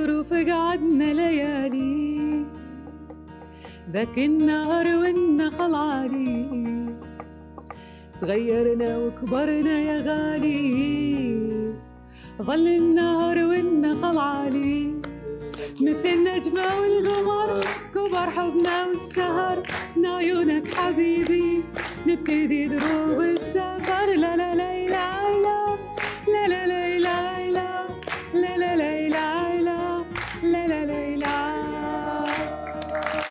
ظروف قعدنا ليالي، ذاك النهار والنخل عالي، تغيرنا وكبرنا يا غالي، ظل النهار والنخل عالي، مثل النجمة والقمر كبر حبنا والسهر، من عيونك حبيبي نبتدي دروب السفر. لا لا لا